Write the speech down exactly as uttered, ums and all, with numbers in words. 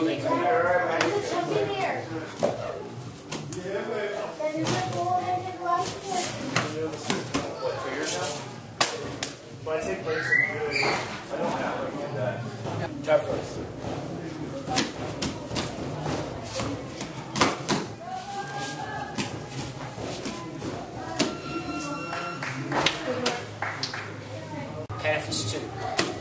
Thank you. Jump in here. What, two years now? When I take breaks, I'm really, I don't have to do that. Tough race. Calf is two.